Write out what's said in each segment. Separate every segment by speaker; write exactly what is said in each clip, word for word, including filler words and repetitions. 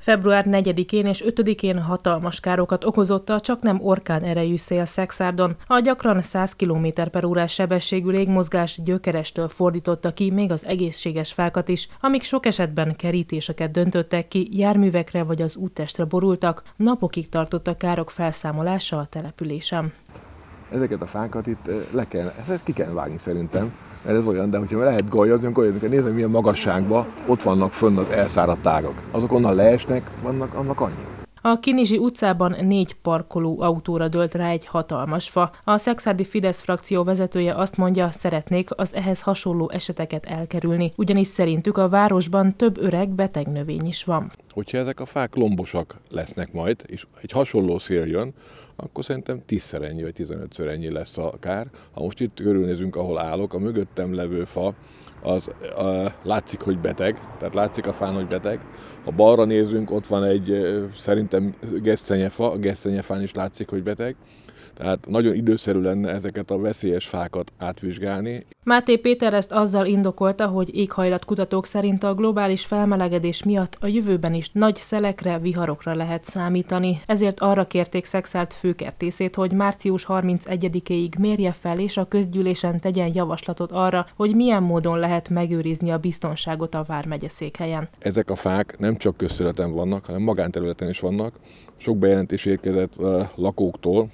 Speaker 1: február negyedikén és ötödikén hatalmas károkat okozott a csaknem orkán erejű szél Szekszárdon. A gyakran száz kilométer per órás sebességű légmozgás gyökerestől fordította ki még az egészséges fákat is, amik sok esetben kerítéseket döntöttek ki, járművekre vagy az úttestre borultak, napokig tartott a károk felszámolása a településen.
Speaker 2: Ezeket a fákat itt le kell, ezt ki kell vágni szerintem, mert ez olyan, de hogyha lehet golyozni, golyozni kell nézni, milyen magasságban ott vannak fönn az elszáradt ágak. Azok onnan leesnek, vannak annak annyi.
Speaker 1: A Kinizsi utcában négy parkoló autóra dőlt rá egy hatalmas fa. A szekszárdi Fidesz frakció vezetője azt mondja, szeretnék az ehhez hasonló eseteket elkerülni, ugyanis szerintük a városban több öreg beteg növény is van.
Speaker 2: Hogyha ezek a fák lombosak lesznek majd, és egy hasonló szél jön, akkor szerintem tízszer ennyi vagy tizenötször ennyi lesz a kár. Ha most itt körülnézünk, ahol állok, a mögöttem levő fa, az uh, látszik, hogy beteg, tehát látszik a fán, hogy beteg. Ha balra nézünk, ott van egy uh, szerintem gesztenyefa, a gesztenyefán is látszik, hogy beteg. Tehát nagyon időszerű lenne ezeket a veszélyes fákat átvizsgálni.
Speaker 1: Máté Péter ezt azzal indokolta, hogy éghajlatkutatók szerint a globális felmelegedés miatt a jövőben is nagy szelekre, viharokra lehet számítani. Ezért arra kérték Szekszárd főkertészét, hogy március harmincegyedikéig mérje fel és a közgyűlésen tegyen javaslatot arra, hogy milyen módon lehet megőrizni a biztonságot a vármegye székhelyen.
Speaker 2: Ezek a fák nem csak közterületen vannak, hanem magánterületen is vannak. Sok bejelentés érkezett a lakóktól,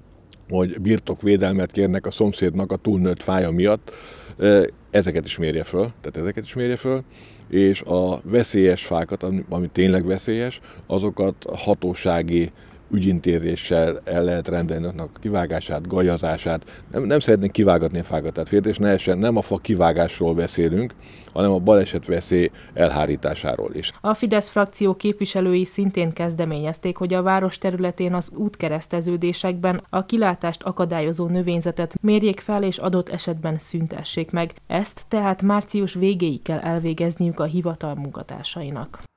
Speaker 2: hogy birtokvédelmet kérnek a szomszédnak a túlnőtt fája miatt, ezeket is mérje föl, tehát ezeket is mérje föl, és a veszélyes fákat, ami tényleg veszélyes, azokat hatósági ügyintézéssel el lehet rendelni a kivágását, gajazását. Nem, nem szeretnénk kivágatni a fákat, tehát féltés ne essen, nem a fa kivágásról beszélünk, hanem a balesetveszély elhárításáról is.
Speaker 1: A Fidesz frakció képviselői szintén kezdeményezték, hogy a város területén az útkereszteződésekben a kilátást akadályozó növényzetet mérjék fel és adott esetben szüntessék meg. Ezt tehát március végéig kell elvégezniük a hivatal munkatársainak.